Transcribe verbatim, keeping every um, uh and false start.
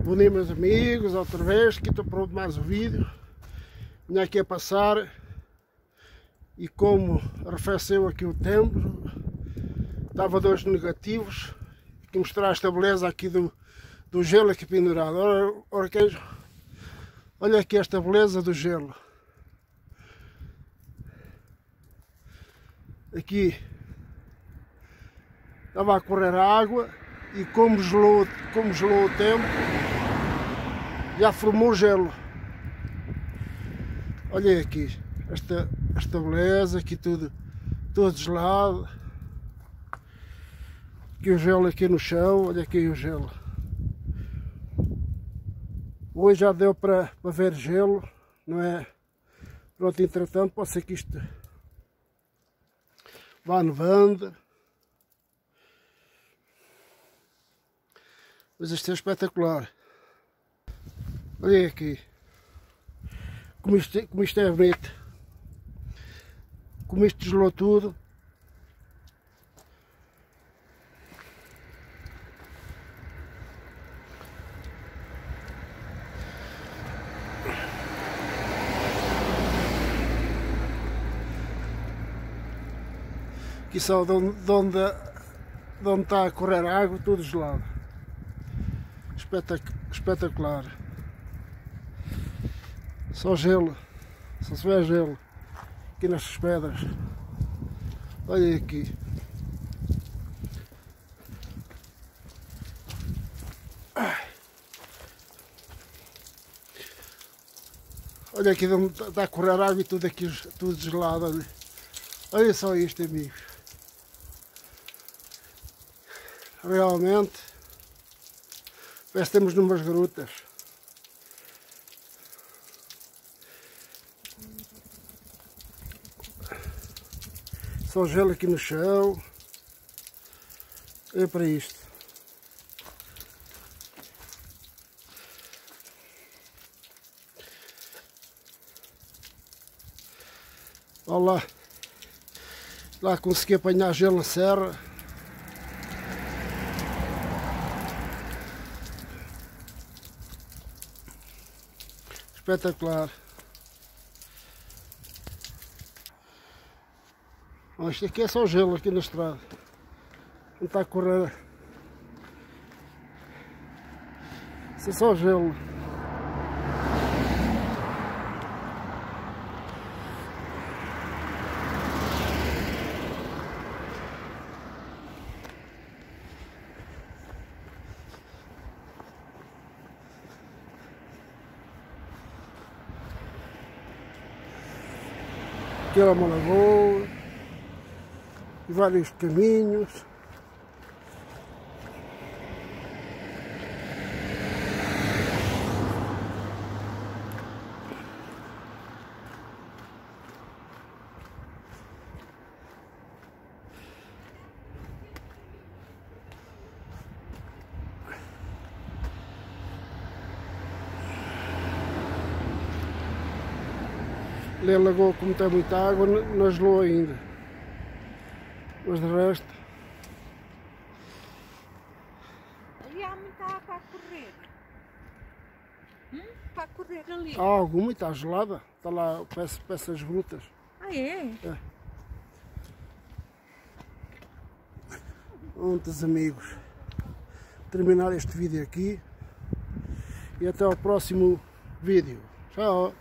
Bom dia, meus amigos, outra vez, aqui estou pronto mais um vídeo. Vim aqui a passar e como arrefeceu aqui o tempo, estava dois negativos, aqui mostrar esta beleza aqui do, do gelo aqui pendurado. Ora, ora queijo, olha aqui esta beleza do gelo. Aqui estava a correr a água e como gelou, como gelou o tempo, já formou gelo. Olha aqui, esta, esta beleza, aqui tudo, tudo gelado. Aqui o gelo aqui no chão, olha aqui o gelo. Hoje já deu para, para ver gelo, não é? Pronto, entretanto, pode ser que isto vá nevando. Mas isto é espetacular. Olha aqui. Como isto, como isto é bonito. Como isto gelou tudo. Aqui só de onde, de onde, de onde está a correr a água, tudo gelado. Espetac espetacular. Só gelo. Só se vê gelo. Aqui nestas pedras. Olha aqui. Olha aqui de onde está a correr a água e tudo aqui, tudo gelado. Olha, olha só isto, amigos. Realmente parece que estamos numas grutas. Só gelo aqui no chão. Olha para isto. Olha lá. Lá consegui apanhar gelo na serra. Espetacular. Oh, isto aqui é só gelo aqui na estrada. Não está a correr. Isso é só gelo. Aqui era uma lagoa, e vários caminhos. Ali a lagoa, como tem muita água, não gelou ainda. Mas de resto... Ali há muita água a correr. Hum? Para correr ali. Há alguma e está gelada. Está lá peças, peças brutas. Ah, é? É. Muitos amigos. Terminar este vídeo aqui. E até ao próximo vídeo. Tchau!